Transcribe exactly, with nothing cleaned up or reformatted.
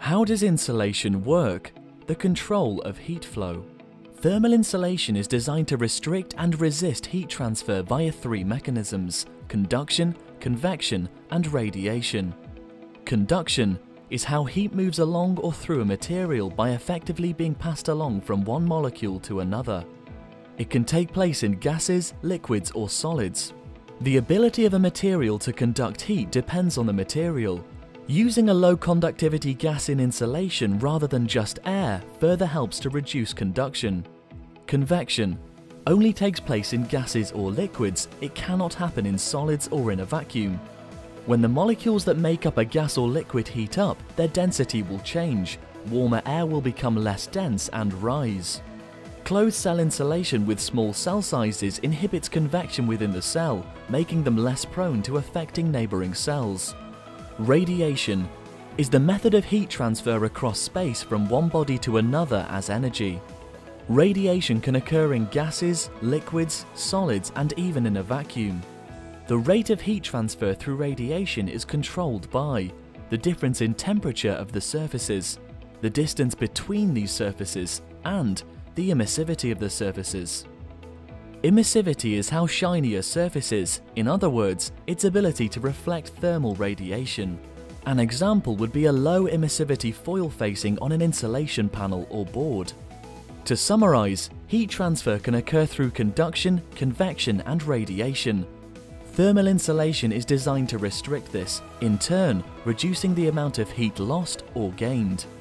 How does insulation work? The control of heat flow. Thermal insulation is designed to restrict and resist heat transfer via three mechanisms: conduction, convection, and radiation. Conduction is how heat moves along or through a material by effectively being passed along from one molecule to another. It can take place in gases, liquids, or solids. The ability of a material to conduct heat depends on the material. Using a low conductivity gas in insulation rather than just air further helps to reduce conduction. Convection only takes place in gases or liquids. It cannot happen in solids or in a vacuum. When the molecules that make up a gas or liquid heat up, their density will change. Warmer air will become less dense and rise. Closed cell insulation with small cell sizes inhibits convection within the cell, making them less prone to affecting neighboring cells. Radiation is the method of heat transfer across space from one body to another as energy. Radiation can occur in gases, liquids, solids, and even in a vacuum. The rate of heat transfer through radiation is controlled by the difference in temperature of the surfaces, the distance between these surfaces, and the emissivity of the surfaces. Emissivity is how shiny a surface is, in other words, its ability to reflect thermal radiation. An example would be a low emissivity foil facing on an insulation panel or board. To summarize, heat transfer can occur through conduction, convection, and radiation. Thermal insulation is designed to restrict this, in turn reducing the amount of heat lost or gained.